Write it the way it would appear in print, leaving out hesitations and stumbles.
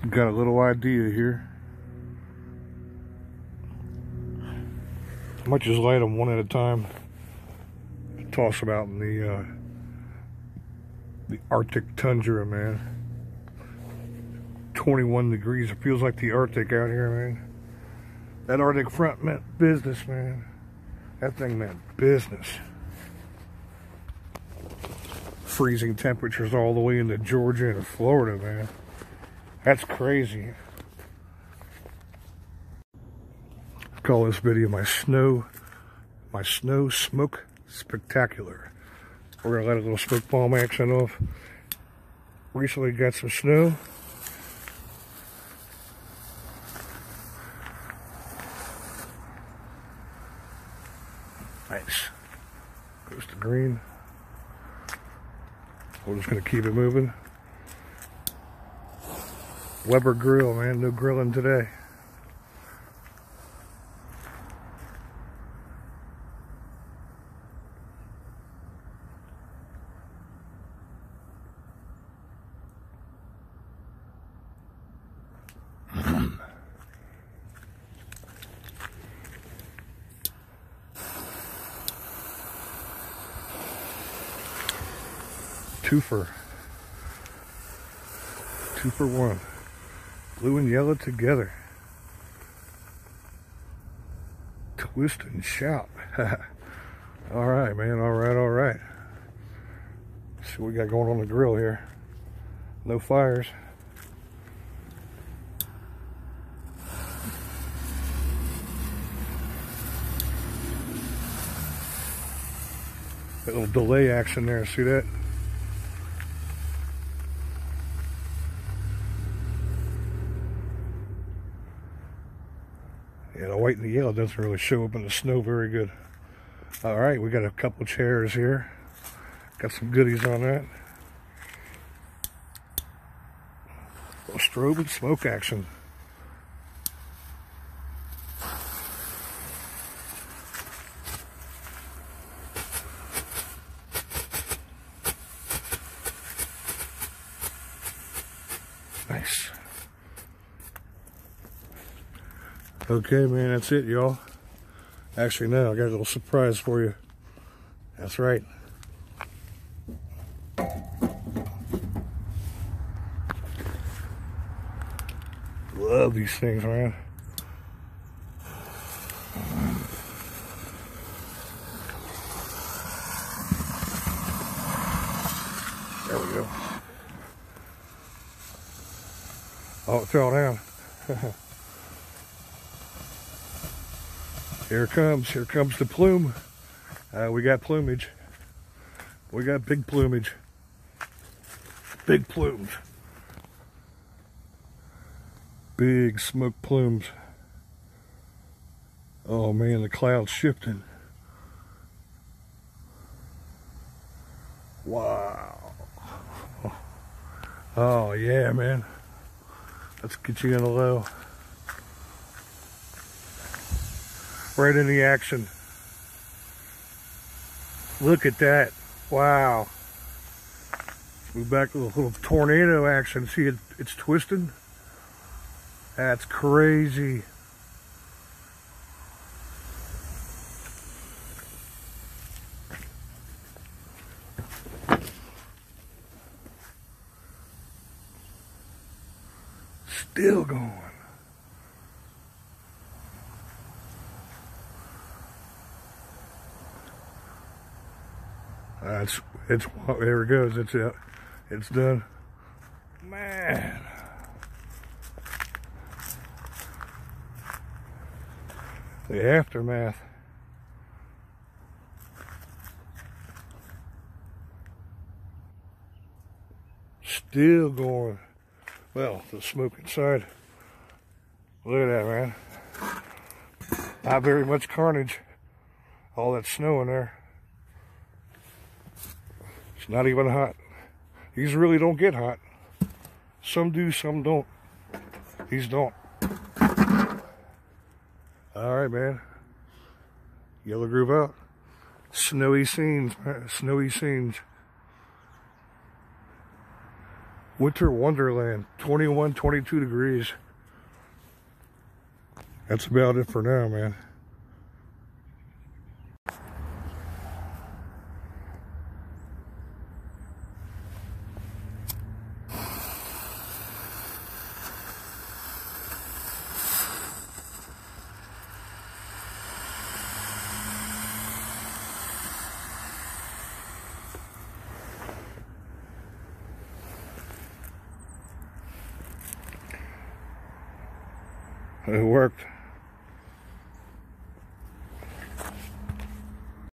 Got a little idea here. I might just light them one at a time. Toss them out in the Arctic tundra, man. 21 degrees. It feels like the Arctic out here, man. That Arctic front meant business, man. That thing meant business. Freezing temperatures all the way into Georgia and Florida, man. That's crazy. I call this video my snow smoke spectacular. We're gonna let a little smoke bomb action off. Recently got some snow. Nice. Goes to green. We're just gonna keep it moving. Weber grill, man. No grilling today. Two for one. Blue and yellow together. Twist and shout. All right, man. All right. See what we got going on the grill here. No fires. That little delay action there. See that? Yeah, the white and the yellow doesn't really show up in the snow very good. All right, we got a couple chairs here. Got some goodies on that. Little strobe and smoke action. Nice. Okay, man, that's it, y'all. Actually, no, I got a little surprise for you. That's right. Love these things, man. There we go. Oh, it fell down. Here comes the plume. We got plumage. We got big plumage. Big plumes. Big smoke plumes. Oh man, the cloud's shifting. Wow. Oh yeah, man. Let's get you in a low. Right in the action. Look at that. Wow. Move back to the little tornado action. See it, it's twisting. That's crazy. Still going. There it goes. It's it. It's done. Man. The aftermath. Still going. Well, the smoke inside. Look at that, man. Not very much carnage. All that snow in there. It's not even hot. These really don't get hot. Some do, some don't. These don't. All right, man. Yellow groove out. Snowy scenes, man. Snowy scenes. Winter Wonderland, 21, 22 degrees. That's about it for now, man. It worked.